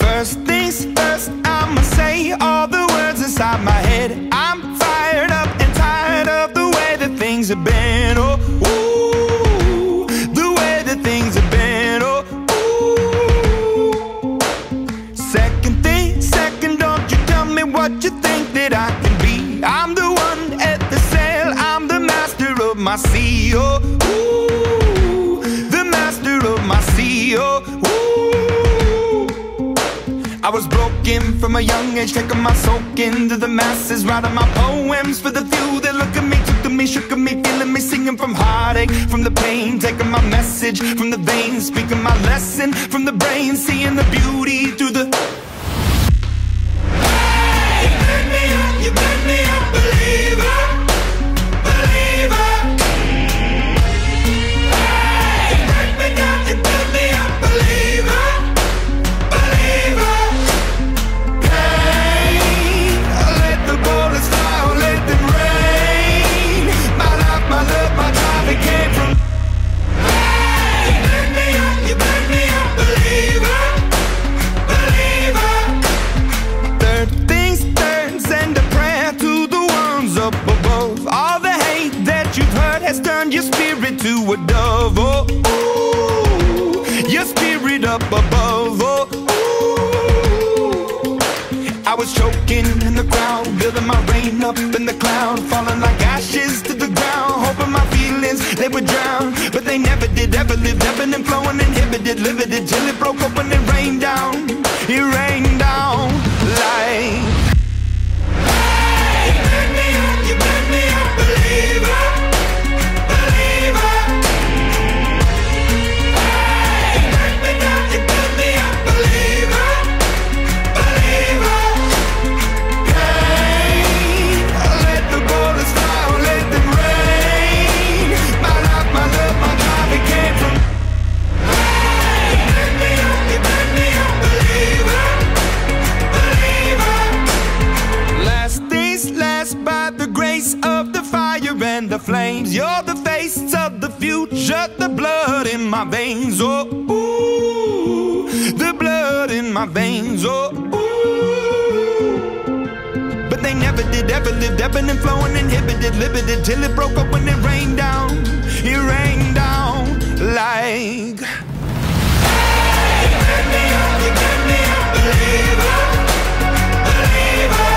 First things first, I'ma say all the words inside my head. I'm fired up and tired of the way that things have been. Oh, ooh, the way that things have been. Oh, ooh. Second, don't you tell me what you think that I can be. I'm the one at the sail, I'm the master of my sea. Oh, ooh, the master of my sea. Oh, ooh. I was broken from a young age, taking my soak into the masses, writing my poems for the few that look at me, took to me, shook at me, feeling me, singing from heartache, from the pain, taking my message from the veins, speaking my lesson from the brain, seeing the beauty through the... Hey, you made me a believer, believer. Hey, you break me down, you made me a believer, believer. Has turned your spirit to a dove. Oh, ooh, your spirit up above. Oh, ooh. I was choking in the crowd, building my rain up in the cloud, falling like ashes to the ground, hoping my feelings they would drown, but they never did. Ever lived, ebbing and flowing, inhibited, limited, till it broke open and rained down. It rained down like... Hey, you made me a believer. And the flames, you're the face of the future, the blood in my veins. Oh, ooh, the blood in my veins. Oh, ooh. But they never did, ever lived, ebbing and flowing, inhibited, limited, till it broke open and rained down. It rained down like... Hey, you made me a believer, believer.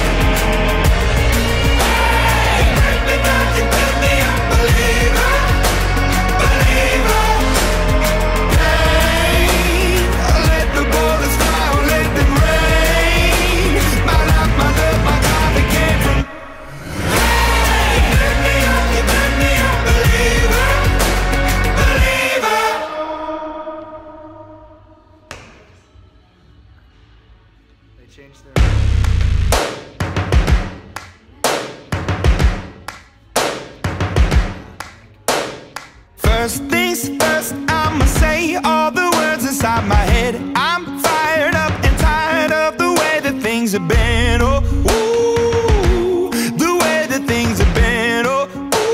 First things first, I'ma say all the words inside my head. I'm fired up and tired of the way that things have been. Oh, ooh, the way that things have been. Oh,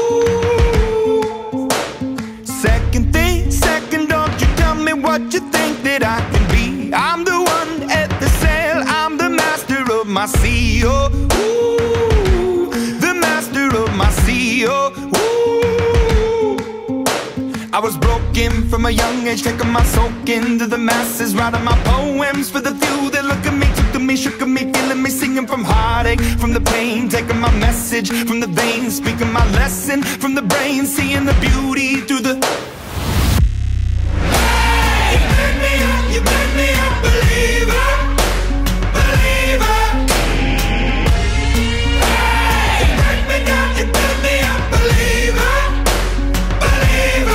ooh. Second, don't you tell me what you think that I can be. I'm the one at the sail, I'm the master of my sea. Oh, ooh, the master of my sea. Oh, ooh. I was broken from a young age, taking my soak into the masses, writing my poems for the few that look at me, took to me, shook at me, feeling me, singing from heartache, from the pain, taking my message from the veins, speaking my lesson from the brain, seeing the beauty through the... Hey, you made me a believer, believer. Hey, you break me down, you made me a believer, believer.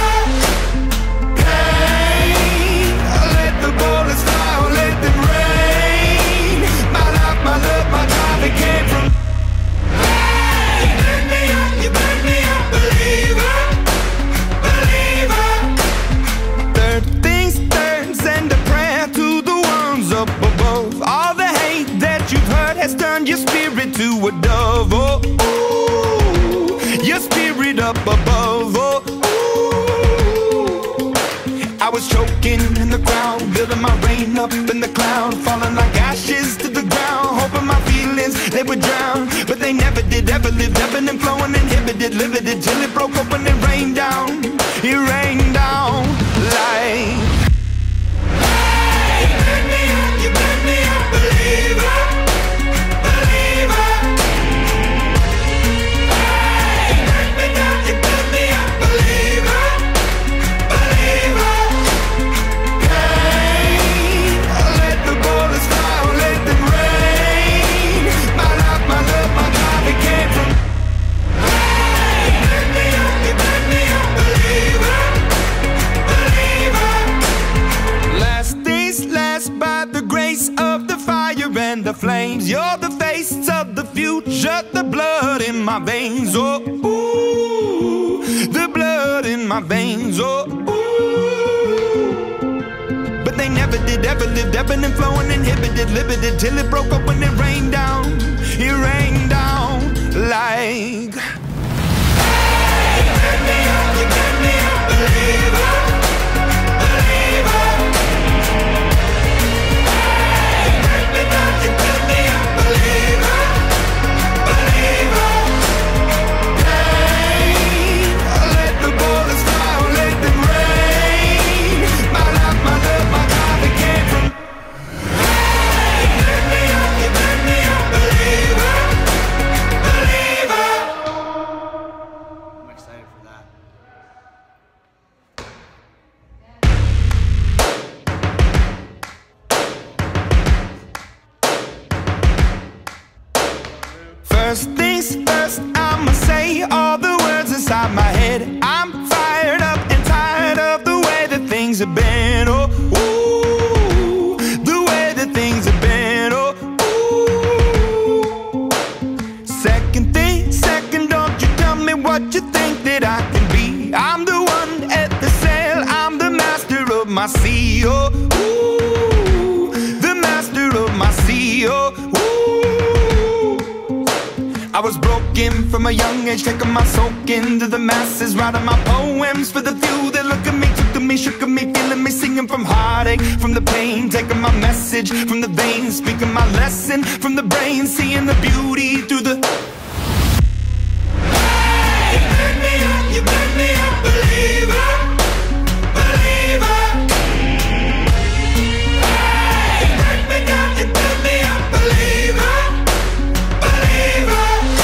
Your spirit to a dove. Oh, ooh, your spirit up above. Oh, ooh. I was choking choking in the crowd, building my rain up in the cloud, falling like ashes to the ground, hoping my feelings, they would drown, but they never did, ever lived, ebbing and flowing, inhibited, limited, till it broke open and rained down. It rained down like, hey, you made me up, you made me a believer, believer. Hey, you made me down, you made me a believer, believer. Hey, let the bullets fly, let them rain. My life, my love, my God, it came from. Hey, you made me up, you made me a believer, believer. Last days last by the grace of the fire and the flames. You're the face of the future, the blood in my veins. Oh, ooh, the blood in my veins. Oh, ooh. But they never did, ever lived, ebbing and flowing, inhibited, limited, till it broke up when it rained down. It rained down like, hey, you made me up, you made me a believer, believer. Hey, you made me up, you made me a believer, believer. Hey, let the bullets fly, let them rain. My life, my love, my God, it came from. Hey, you made me up, you made me a believer, believer. I'm excited for that. First things first, I'ma say all the words inside my head. I'm fired up and tired of the way that things have been. Oh, ooh, the way that things have been. Oh, ooh. Second thing, second, don't you tell me what you think that I can be. I'm the one at the sail, I'm the master of my sea. Oh, ooh, the master of my sea. Oh, ooh. I was broken from a young age, taking my soak into the masses, writing my poems for the few that look at me, took to me, shook at me, feeling me, singing from heartache, from the pain, taking my message from the veins, speaking my lesson from the brain, seeing the beauty through the. Hey, you made me up, you made me a believer, believer. Hey, you made me up, you made me a believer, believer.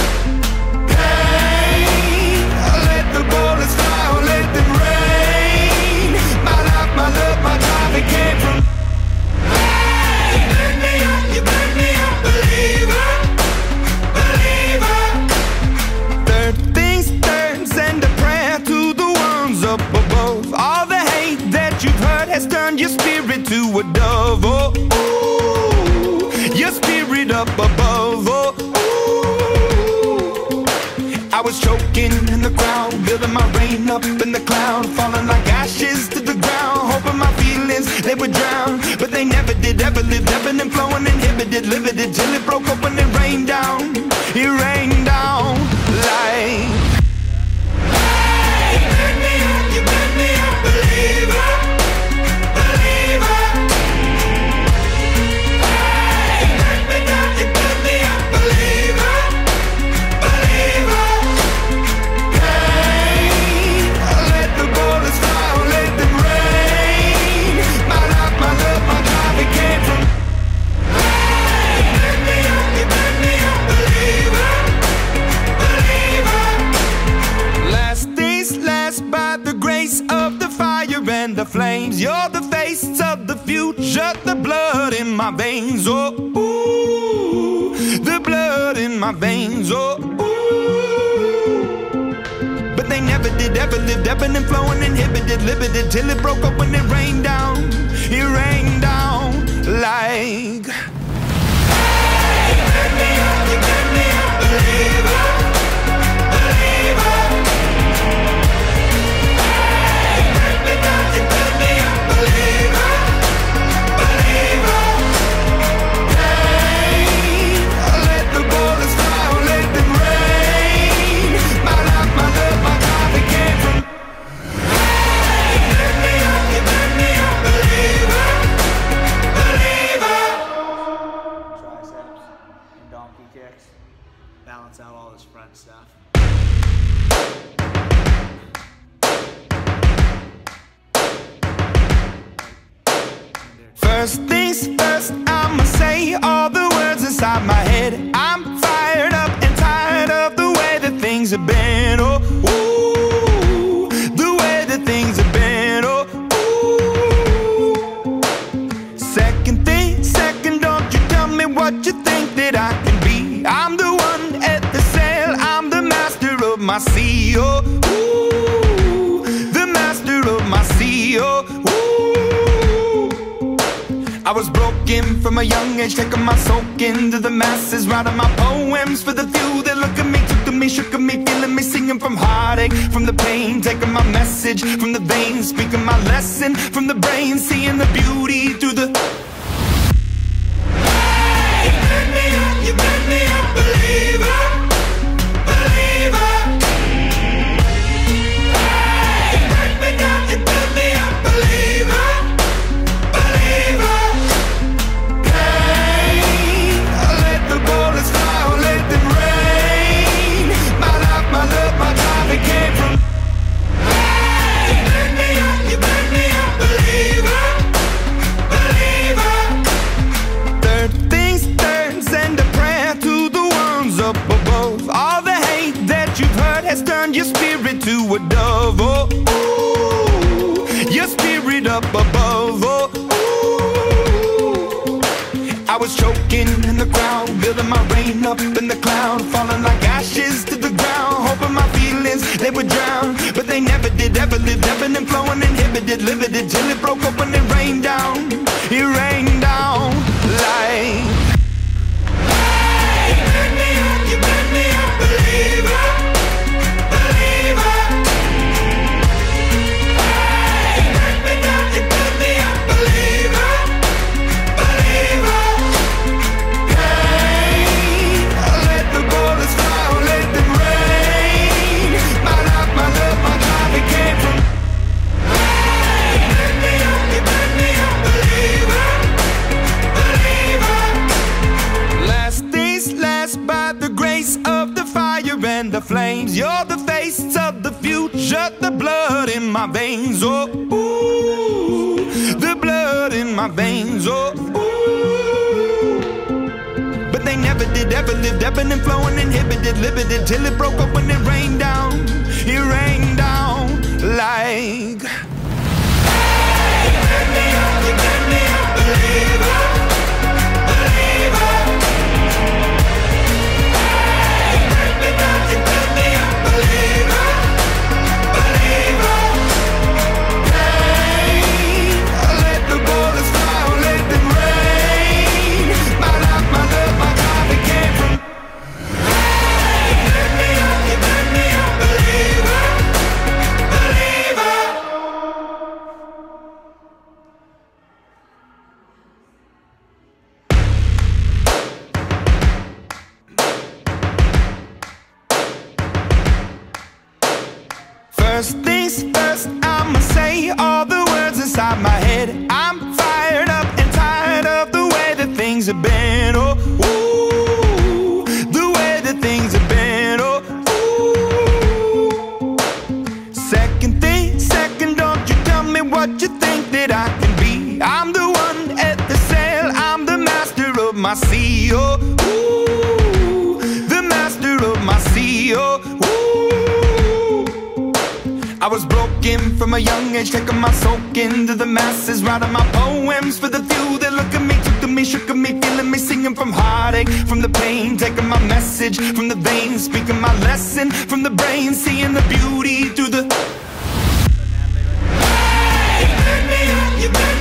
Let the bullets fly, let them rain. My life, my love, my drive, it came from. Hey, you made me up, you made me a believer, believer. Third things third, send a prayer to the ones up above. All the hate that you've heard has turned your spirit to a dove. Oh, ooh, your spirit up above. Oh, ooh. I was choking in the crowd, building my rain up in the cloud, falling like ashes to the ground, hoping my feelings, they would drown, but they never did, ever lived, ebbing and flowing, inhibited, limited, till it broke open and rained down. It rained down like, hey, you made me up, you made me a believer, believer. Hey, you made me up, you made me a believer, believer. Hey, let the bullets fly, let them rain. My life, my love, my God, it came from. Hey, you made me up, you made me a believer, believer. Last days last by the grace of the fire and the flames. You're the face of the future, the blood in my veins. Oh, ooh, the blood in my veins. Oh, ooh. But they never did, ever lived, ebbing and flowing, inhibited, limited, till it broke up when it rained down. It rained down like, hey, you made me up, you made me a believer, believer. Hey, you made me up, you made me a believer, believer. Hey, let the bullets fly, let them rain. My life, my love, my God, it came from. Hey, you made me up, you made me a First things first, I'ma say all the words inside my head. I'm fired up and tired of the way that things have been. Oh, ooh, the way that things have been. Oh, ooh. Second thing, second, don't you tell me what you think that I can be. I'm the one at the sail, I'm the master of my sea. Oh, ooh, the master of my sea. Oh, ooh. I was broken from a young age, taking my soak into the masses, writing my poems for the few that look at me, took to me, shook at me, feeling me, singing from heartache, from the pain, taking my message from the veins, speaking my lesson from the brain, seeing the beauty through the... Hey, you burn me up, you burn me up, believer, believer. Hey, you burn me down, you burn me up, believer, believer. Turn your spirit to a dove, oh, ooh, your spirit up above, oh, ooh. I was choking in the crowd, building my rain up in the cloud, falling like ashes to the ground, hoping my feelings, they would drown, but they never did, ever lived, ebbing and flowing, inhibited, limited, till it broke open and rained down, it rained down like... Hey, you burn me up, you burn me up, believer. The flames, you're the face of the future, the blood in my veins, oh, ooh, the blood in my veins, oh, ooh. But they never did, ever lived, ebbing and flowing, inhibited, limited, till it broke up when it rained down like... Hey, you burn me up, you burn me up, believer, believer. First things first, I'ma say all the words inside my head. I'm fired up and tired of the way that things have been. Oh, ooh, the way that things have been. Oh, ooh. Second thing, second, don't you tell me what you think that I can be. I'm the one at the sail, I'm the master of my sea. Oh, ooh, the master of my sea. Oh, ooh. I was broken from a young age, taking my soak into the masses, writing my poems for the few that look at me, took to me, shook at me, feeling me, singing from heartache, from the pain, taking my message from the veins, speaking my lesson from the brain, seeing the beauty through the... Hey, you burn me up, you burn